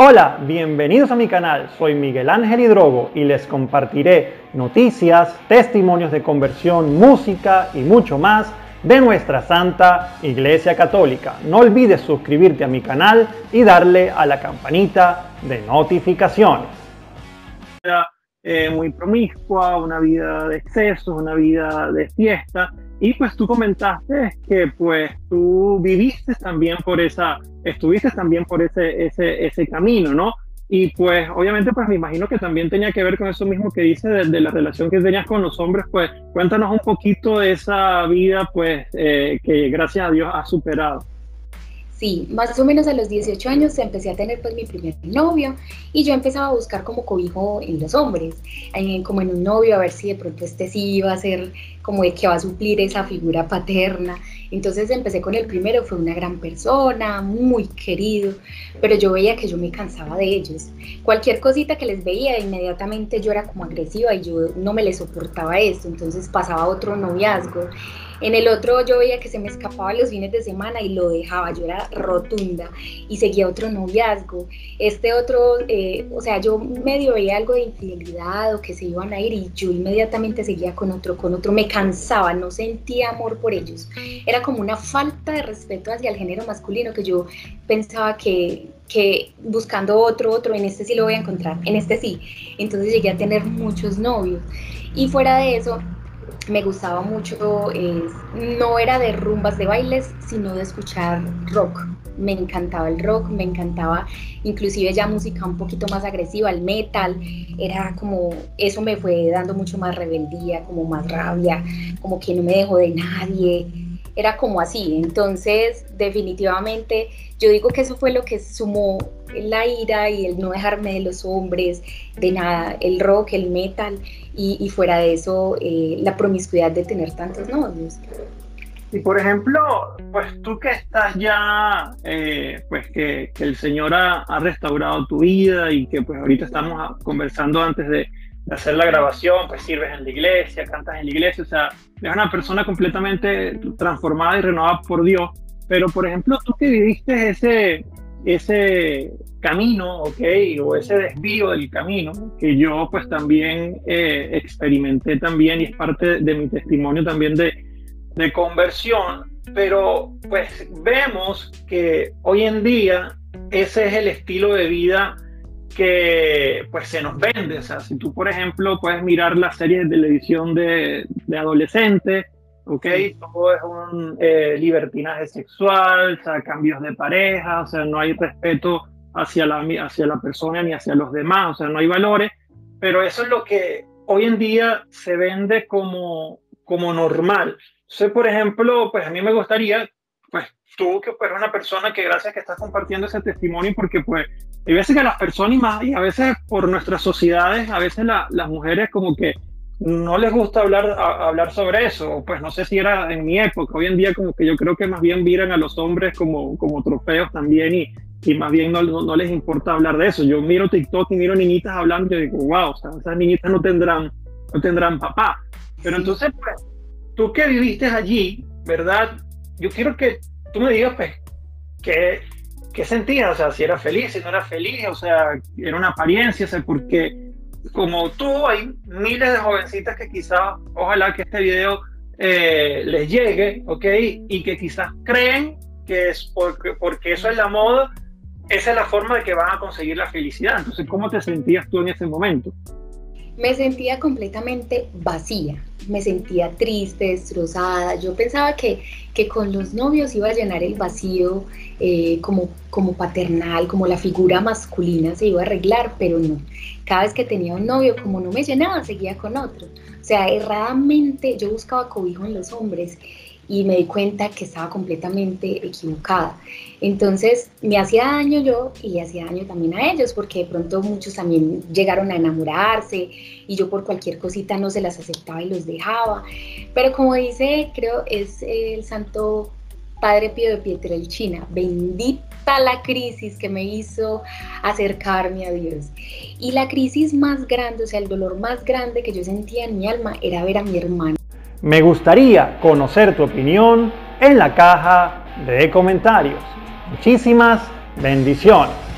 Hola, bienvenidos a mi canal, soy Miguel Ángel Hidrogo y les compartiré noticias, testimonios de conversión, música y mucho más de nuestra Santa Iglesia Católica. No olvides suscribirte a mi canal y darle a la campanita de notificaciones. Muy promiscua, una vida de excesos, una vida de fiesta. Y pues tú comentaste que pues tú viviste también estuviste también por ese camino, ¿no? Y pues obviamente pues me imagino que también tenía que ver con eso mismo que dices de la relación que tenías con los hombres. Pues cuéntanos un poquito de esa vida pues que gracias a Dios has superado. Sí, más o menos a los 18 años empecé a tener pues mi primer novio y yo empezaba a buscar como cobijo en los hombres, como en un novio, a ver si de pronto este sí iba a ser como el que va a suplir esa figura paterna. Entonces empecé con el primero, fue una gran persona, muy querido, pero yo veía que yo me cansaba de ellos. Cualquier cosita que les veía, inmediatamente yo era como agresiva y yo no me le soportaba esto, entonces pasaba a otro noviazgo. En el otro yo veía que se me escapaba los fines de semana y lo dejaba, yo era rotunda y seguía otro noviazgo. Este otro, o sea, yo medio veía algo de infidelidad o que se iban a ir y yo inmediatamente seguía con otro, me cansaba, no sentía amor por ellos. Era como una falta de respeto hacia el género masculino que yo pensaba que buscando otro, en este sí lo voy a encontrar, en este sí. Entonces llegué a tener muchos novios y fuera de eso me gustaba mucho, no era de rumbas de bailes, sino de escuchar rock. Me encantaba el rock, me encantaba inclusive ya música un poquito más agresiva, el metal, era como, eso me fue dando mucho más rebeldía, como más rabia, como que no me dejo de nadie, era como así. Entonces definitivamente yo digo que eso fue lo que sumó la ira y el no dejarme de los hombres, de nada, el rock, el metal y fuera de eso la promiscuidad de tener tantos novios. Y por ejemplo, pues tú que estás ya, pues que el Señor ha restaurado tu vida y que pues ahorita estamos conversando antes de hacer la grabación, pues sirves en la iglesia, cantas en la iglesia, o sea, eres una persona completamente transformada y renovada por Dios. Pero por ejemplo, tú que viviste ese camino, ¿ok? O ese desvío del camino, que yo pues también experimenté también y es parte de mi testimonio también de conversión, pero pues vemos que hoy en día ese es el estilo de vida que pues se nos vende. O sea, si tú por ejemplo puedes mirar las series de televisión de adolescentes, ok, todo es un libertinaje sexual, o sea, cambios de pareja, o sea, no hay respeto hacia la persona ni hacia los demás, o sea, no hay valores, pero eso es lo que hoy en día se vende como normal. Entonces, por ejemplo, pues a mí me gustaría, pues tú que pues, eres una persona que gracias que estás compartiendo ese testimonio, porque pues hay veces que las personas y a veces por nuestras sociedades, a veces las mujeres como que no les gusta hablar sobre eso, pues no sé si era en mi época, hoy en día como que yo creo que más bien miran a los hombres como trofeos también y más bien no les importa hablar de eso. Yo miro TikTok y miro niñitas hablando y digo, wow, o sea, esas niñitas no tendrán papá. Pero entonces, pues, tú que viviste allí, ¿verdad? Yo quiero que tú me digas, pues, ¿qué sentías? O sea, si eras feliz, si no eras feliz, o sea, era una apariencia, o sea, porque como tú, hay miles de jovencitas que quizás, ojalá que este video les llegue, ¿ok? Y que quizás creen que es porque eso es la moda, esa es la forma de que van a conseguir la felicidad. Entonces, ¿cómo te sentías tú en ese momento? Me sentía completamente vacía, me sentía triste, destrozada. Yo pensaba que con los novios iba a llenar el vacío como paternal, como la figura masculina se iba a arreglar, pero no. Cada vez que tenía un novio, como no me llenaba, seguía con otro. O sea, erradamente yo buscaba cobijo en los hombres y me di cuenta que estaba completamente equivocada. Entonces me hacía daño yo y le hacía daño también a ellos, porque de pronto muchos también llegaron a enamorarse y yo por cualquier cosita no se las aceptaba y los dejaba. Pero como dice, creo, es el Santo Padre Pío de Pietrelcina, bendita la crisis que me hizo acercarme a Dios. Y la crisis más grande, o sea, el dolor más grande que yo sentía en mi alma era ver a mi hermano. Me gustaría conocer tu opinión en la caja de comentarios. Muchísimas bendiciones.